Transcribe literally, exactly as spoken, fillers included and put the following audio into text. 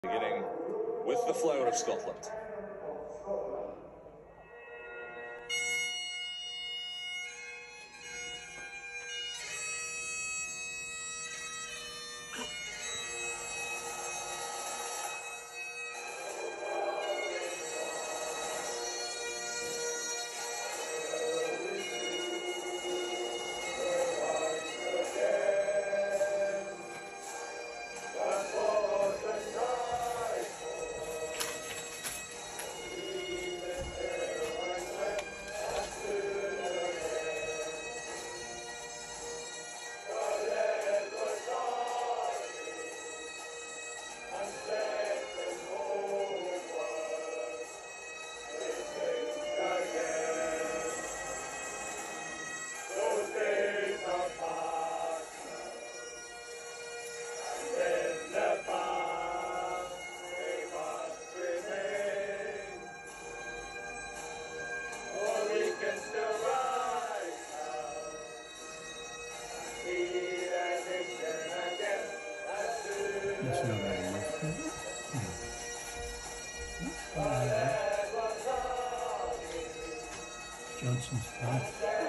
Beginning with the flower of Scotland. That's not very enough, is it? Yeah. Johnson's Park.